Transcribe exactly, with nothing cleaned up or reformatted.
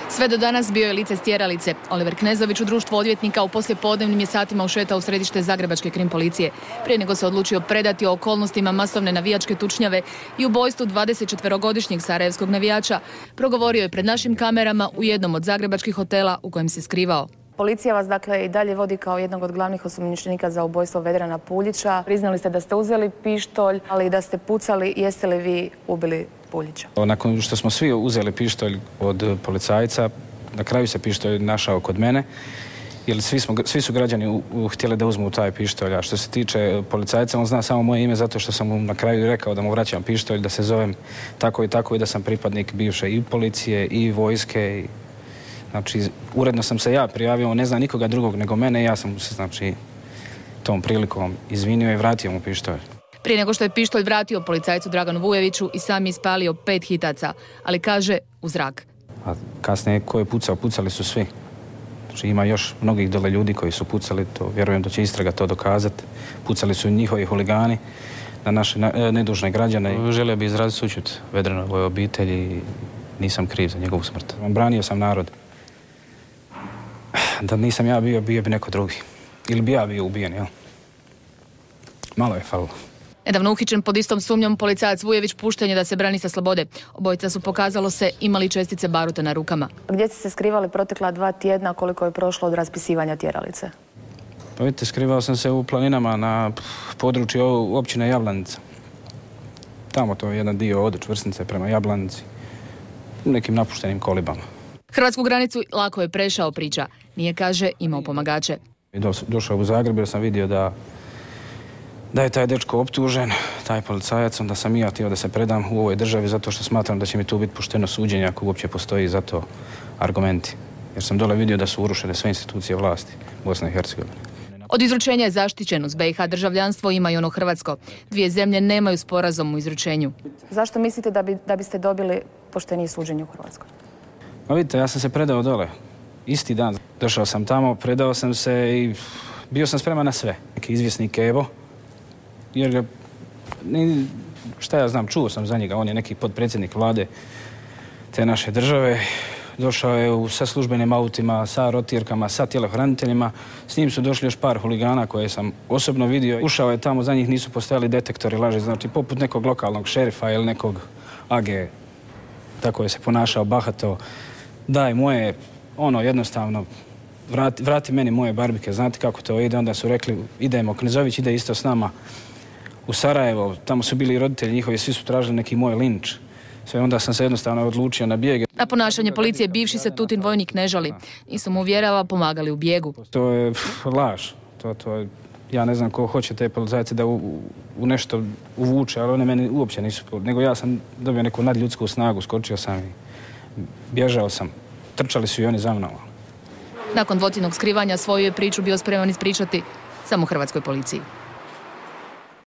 Sve do danas bio je lice stjeralice. Oliver Knezović u društvu odvjetnika u poslijepodnevnim je satima ušetao u središte zagrebačke krim policije. Prije nego se odlučio predati o okolnostima masovne navijačke tučnjave i ubojstvu dvadesetčetverogodišnjeg sarajevskog navijača, progovorio je pred našim kamerama u jednom od zagrebačkih hotela u kojem se skrivao. Policija vas dakle i dalje vodi kao jednog od glavnih osumnjičenika za ubojstvo Vedrana Puljića. Priznali ste da ste uzeli pištolj, ali i da ste pucali. Jeste li vi ubili Puljića? Nakon što smo svi uzeli pištolj od policajca, na kraju se pištolj našao kod mene, jer svi, smo, svi su građani u, u, htjeli da uzmu taj pištolj. A što se tiče policajca, on zna samo moje ime zato što sam mu na kraju rekao da mu vraćam pištolj, da se zovem tako i tako i da sam pripadnik bivše i policije i vojske. I, znači, uredno sam se ja prijavio, on ne zna nikoga drugog nego mene i ja sam se, znači, tom prilikom izvinio i vratio mu pištolj. Prije nego što je pištolj vratio policajcu Draganu Vujeviću i sam je ispalio pet hitaca, ali kaže u zrak. A kasnije ko je pucao, pucali su svi. Znači ima još mnogih dole ljudi koji su pucali, to vjerujem da će istraga to dokazati. Pucali su njihovi huligani na naše nedužne građane. Želio bi izraziti sućut Vedranovoj obitelji i nisam kriv za njegovu smrt. Branio sam narod. Da nisam ja bio, bio bi neko drugi. Ili bi ja bio ubijen, jel? Malo je falilo. Nedavno uhićen pod istom sumnjom policajac Vujević pušten je da se brani sa slobode. Obojica su, pokazalo se, imali čestice baruta na rukama. Gdje ste se skrivali protekla dva tjedna, koliko je prošlo od raspisivanja tjeralice? Pa vidite, skrivao sam se u planinama na području općine Jablanica. Tamo to je jedan dio od Čvrsnice prema Jablanici. U nekim napuštenim kolibama. Hrvatsku granicu lako je prešao, priča. Nije, kaže, imao pomagače. Došao u Zagreb jer sam vidio da da je taj dečko optužen, taj policajac, onda sam i ja htio da se predam u ovoj državi zato što smatram da će mi tu biti pošteno suđenje ako uopće postoji za to argumenti. Jer sam dole vidio da su urušene sve institucije vlasti Bosne i Hercegovine. Od izručenja je zaštićen. Uz be i ha državljanstvo ima i ono hrvatsko. Dvije zemlje nemaju sporazum u izručenju. Zašto mislite da, bi, da biste dobili poštenije suđenje u Hrvatskoj? Pa vidite, ja sam se predao dole. Isti dan. Došao sam tamo, predao sam se i bio sam spreman na sve. Neki izvjesni Kevo. Jer ga, šta ja znam, čuo sam za njega, on je neki potpredsjednik vlade te naše države. Došao je u, sa službenim autima, sa rotirkama, sa tjelohraniteljima. S njim su došli još par huligana koje sam osobno vidio. Ušao je tamo, za njih nisu postojali detektori laži, znači poput nekog lokalnog šerifa ili nekog age. Tako je se ponašao bahato. Daj moje, ono jednostavno, vrati, vrati meni moje barbike, znate kako to ide. Onda su rekli, idemo, Knezović ide isto s nama u Sarajevo, tamo su bili roditelji njihovi, svi su tražili neki moj linč. Sve, onda sam se jednostavno odlučio na bijeg. Na ponašanje policije bivši se Tutin vojnik ne žali. Nisu mu, vjerava, pomagali u bijegu. To je pff, laž. To, to je, ja ne znam ko hoće te policajce da u, u nešto uvuče, ali one meni uopće nisu. Nego ja sam dobio neku nadljudsku snagu, skočio sam i bježao sam. Trčali su i oni za mnom. Nakon dvotjednog skrivanja svoju je priču bio spreman ispričati samo hrvatskoj policiji.